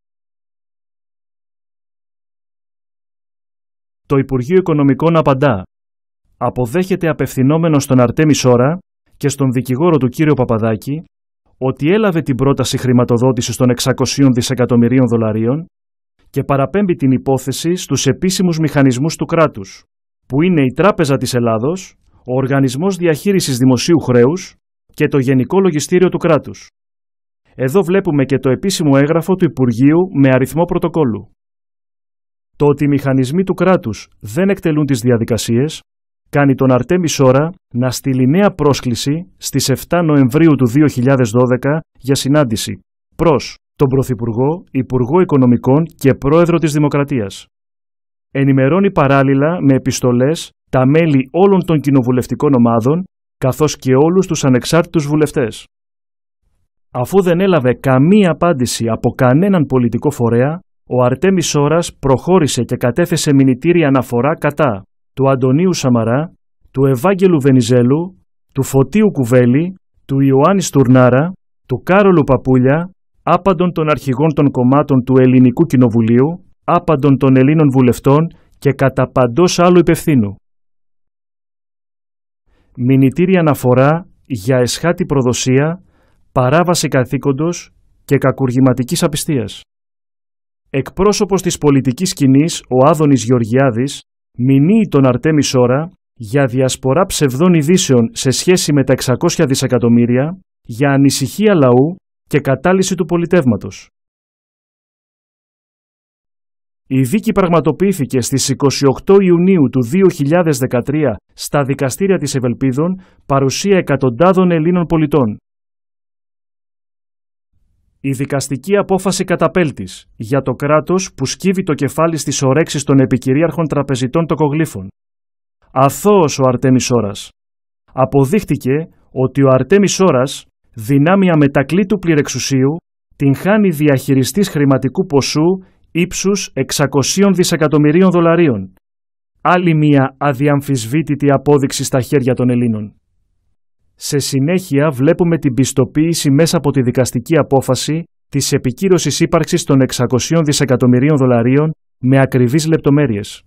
Speaker 2: Το Υπουργείο Οικονομικών απαντά. Αποδέχεται απευθυνόμενο στον Αρτέμις Ώρα και στον δικηγόρο του κύριο Παπαδάκη ότι έλαβε την πρόταση χρηματοδότησης των εξακοσίων δισεκατομμυρίων δολαρίων και παραπέμπει την υπόθεση στους επίσημους μηχανισμούς του κράτους, που είναι η Τράπεζα της Ελλάδος, ο Οργανισμός Διαχείρισης Δημοσίου Χρέους και το Γενικό Λογιστήριο του Κράτους. Εδώ βλέπουμε και το επίσημο έγγραφο του Υπουργείου με αριθμό πρωτοκόλλου. Το ότι οι μηχανισμοί του κράτους δεν εκτελούν τις διαδικασίες κάνει τον Αρτέμις Ώρα να στείλει νέα πρόσκληση στις επτά Νοεμβρίου του δύο χιλιάδες δώδεκα για συνάντηση προς τον Πρωθυπουργό, Υπουργό Οικονομικών και Πρόεδρο της Δημοκρατίας. Ενημερώνει παράλληλα με επιστολές τα μέλη όλων των κοινοβουλευτικών ομάδων καθώς και όλους τους ανεξάρτητους βουλευτές. Αφού δεν έλαβε καμία απάντηση από κανέναν πολιτικό φορέα, ο Αρτέμις Ώρας προχώρησε και κατέθεσε μηνυτήρια αναφορά κατά του Αντωνίου Σαμαρά, του Ευάγγελου Βενιζέλου, του Φωτίου Κουβέλη, του Ιωάννη Στουρνάρα, του Κάρολου Παπούλια, άπαντων των αρχηγών των κομμάτων του Ελληνικού Κοινοβουλίου, άπαντων των Ελλήνων βουλευτών και κατά παντός άλλου υπευθύνου. Μηνυτήρια αναφορά για εσχάτη προδοσία, παράβαση καθήκοντος και κακουργηματικής απιστίας. Εκπρόσωπος της πολιτικής σκηνής, ο Άδωνης Γεωργιάδης, μηνύει τον Αρτέμις Ώρα για διασπορά ψευδών ειδήσεων σε σχέση με τα εξακόσια δισεκατομμύρια, για ανησυχία λαού και κατάλυση του πολιτεύματος. Η δίκη πραγματοποιήθηκε στις είκοσι οκτώ Ιουνίου του δύο χιλιάδες δεκατρία στα δικαστήρια της Ευελπίδων, παρουσία εκατοντάδων Ελλήνων πολιτών. Η δικαστική απόφαση καταπέλτης για το κράτος που σκύβει το κεφάλι στις ορέξεις των επικυρίαρχων τραπεζιτών τοκογλύφων. Αθώος ο Αρτέμις Ώρας. Αποδείχτηκε ότι ο Αρτέμις Ώρας, δυνάμει αμετακλήτου πληρεξουσίου, την χάνει διαχειριστής χρηματικού ποσού ύψους εξακοσίων δισεκατομμυρίων δολαρίων. Άλλη μία αδιαμφισβήτητη απόδειξη στα χέρια των Ελλήνων. Σε συνέχεια βλέπουμε την πιστοποίηση μέσα από τη δικαστική απόφαση της επικύρωσης ύπαρξης των εξακοσίων δισεκατομμυρίων δολαρίων με ακριβείς λεπτομέρειες.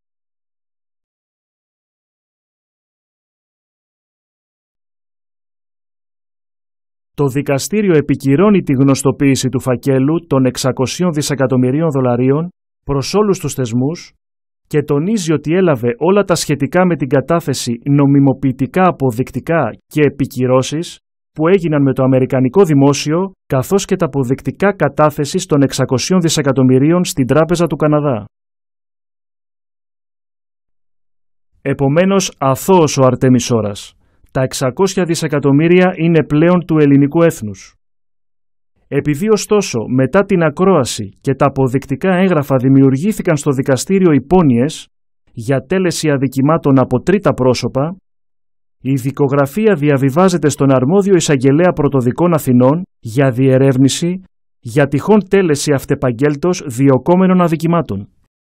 Speaker 2: Το δικαστήριο επικυρώνει τη γνωστοποίηση του φακέλου των εξακοσίων δισεκατομμυρίων δολαρίων προς όλους τους θεσμούς και τονίζει ότι έλαβε όλα τα σχετικά με την κατάθεση νομιμοποιητικά αποδεικτικά και επικυρώσεις που έγιναν με το αμερικανικό δημόσιο, καθώς και τα αποδεικτικά κατάθεσης των εξακοσίων δισεκατομμυρίων στην Τράπεζα του Καναδά. Επομένως, αθώος ο Αρτέμις Ώρας. Τα εξακόσια δισεκατομμύρια είναι πλέον του ελληνικού έθνους. Επειδή ωστόσο μετά την ακρόαση και τα αποδεικτικά έγγραφα δημιουργήθηκαν στο δικαστήριο υπόνοιες για τέλεση αδικημάτων από τρίτα πρόσωπα, η δικογραφία διαβιβάζεται στον αρμόδιο εισαγγελέα πρωτοδικών Αθηνών για διερεύνηση για τυχόν τέλεση αυτεπαγγέλτος διωκόμενων αδικημάτων.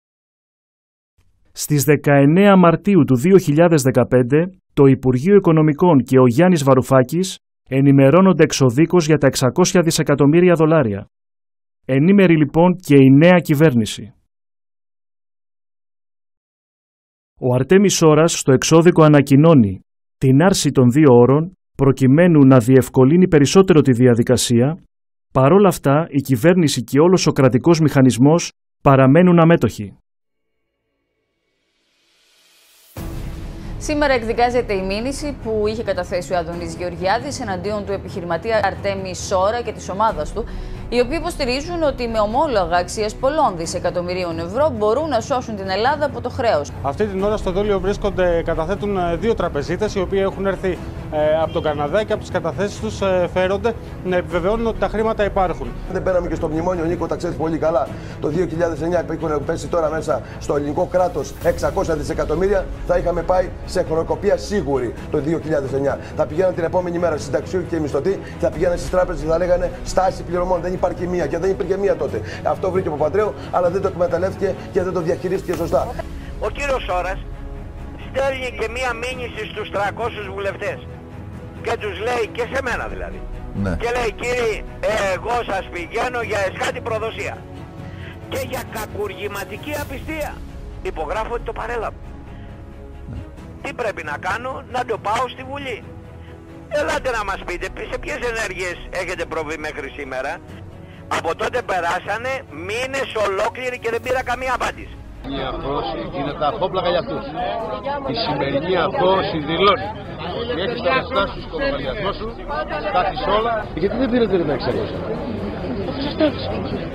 Speaker 2: Στις δεκαεννέα Μαρτίου του δύο χιλιάδες δεκαπέντε, το Υπουργείο Οικονομικών και ο Γιάννης Βαρουφάκης ενημερώνονται εξοδίκως για τα εξακόσια δισεκατομμύρια δολάρια. Ενήμερη λοιπόν και η νέα κυβέρνηση. Ο Αρτέμις Ώρας στο εξώδικο ανακοινώνει την άρση των δύο όρων προκειμένου να διευκολύνει περισσότερο τη διαδικασία. Παρόλα αυτά, η κυβέρνηση και όλος ο κρατικός μηχανισμός παραμένουν αμέτωχοι.
Speaker 3: Σήμερα εκδικάζεται η μήνυση που είχε καταθέσει ο Αντώνης Γεωργιάδης εναντίον του επιχειρηματία Αρτέμι Σόρα και της ομάδας του, οι οποίοι υποστηρίζουν ότι με ομόλογα αξίας πολλών δισεκατομμυρίων ευρώ μπορούν να σώσουν την Ελλάδα από το χρέος.
Speaker 4: Αυτή την ώρα στο δόλιο βρίσκονται, καταθέτουν δύο τραπεζίτες οι οποίοι έχουν έρθει ε, από τον Καναδά και από τις καταθέσεις τους ε, φέρονται να επιβεβαιώνουν ότι τα χρήματα υπάρχουν.
Speaker 5: Δεν πέραμε και στο μνημόνιο, Νίκο, τα ξέρεις πολύ καλά. Το δύο χιλιάδες εννιά που έχουν πέσει τώρα μέσα στο ελληνικό κράτος εξακόσια δισεκατομμύρια, θα είχαμε πάει σε χρεοκοπία σίγουρη το δύο χιλιάδες εννιά. Θα πηγαίναν την επόμενη μέρα συνταξιούχοι και μισθωτοί, θα πηγαίναν στις τράπεζες και θα λέγανε στάση πληρωμών. Δεν υπάρχει μία και δεν υπήρχε μία τότε. Αυτό βρήκε ο Παπαντρέου, αλλά δεν το εκμεταλλεύτηκε και δεν το διαχειρίστηκε σωστά.
Speaker 6: Ο κύριος Σόρας στέλνει και μία μήνυση στους τριακόσιους βουλευτές και τους λέει, και σε μένα δηλαδή, ναι. Και λέει, κύριοι, εγώ σας πηγαίνω για εσχάτη προδοσία και για κακουργηματική απιστία. Υπογράφω ότι το παρέλαβα. Ναι. Τι πρέπει να κάνω? Να το πάω στη Βουλή. Ελάτε να μας πείτε σε ποιες ενέργειες έχετε προβεί μέχρι σήμερα. Από τότε περάσανε μήνες ολόκληροι και δεν πήρα καμία απάντηση.
Speaker 7: Η αφρόση είναι τα αφόπλακα για αυτούς. Η σημερινή αφρόση δηλώνει. Και έχεις τα λεφτά σου στο λογαριασμό σου, τα έχεις όλα. Γιατί δεν πήρατε ένα εξακόσια? Σας τα άφησα.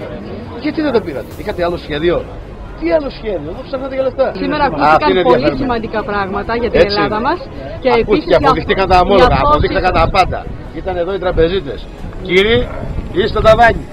Speaker 7: Γιατί δεν τα πήρατε? Είχατε άλλο σχέδιο? Τι άλλο σχέδιο? Δεν ψάχνατε για λεφτά.
Speaker 8: Σήμερα ακούστηκαν πολύ σημαντικά πράγματα για την
Speaker 7: Έτσι
Speaker 8: Ελλάδα μας.
Speaker 7: Και ακούστηκε, αποδειχτήκαν τα ομόλογα, αποδείχτηκαν τα πάντα. Ήταν εδώ οι τραπεζίτες. Κύριοι, είστε τα ταβάνι.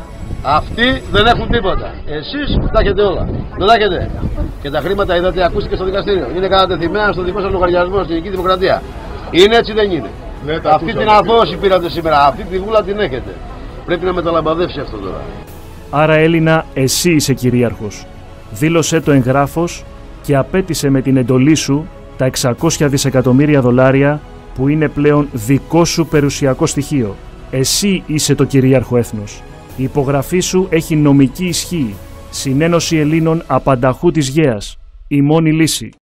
Speaker 7: Αυτοί δεν έχουν τίποτα. Εσείς τα έχετε όλα. Δεν τα έχετε. Και τα χρήματα είδατε, ακούστηκε στο δικαστήριο. Είναι κατατεθειμένα στο δικό σας λογαριασμό στην Ελληνική Δημοκρατία. Είναι έτσι, δεν είναι? Ναι, αυτή την αθώωση πήρατε σήμερα. Αυτή τη βούλα την έχετε. Πρέπει να μεταλαμπαδεύσει αυτό τώρα.
Speaker 2: Άρα, Έλληνα, εσύ είσαι κυρίαρχος. Δήλωσέ το εγγράφος και απέτησε με την εντολή σου τα εξακόσια δισεκατομμύρια δολάρια που είναι πλέον δικό σου περιουσιακό στοιχείο. Εσύ είσαι το κυρίαρχο έθνος. Η υπογραφή σου έχει νομική ισχύ. Συνένωση Ελλήνων απανταχού της Γέας. Η μόνη λύση.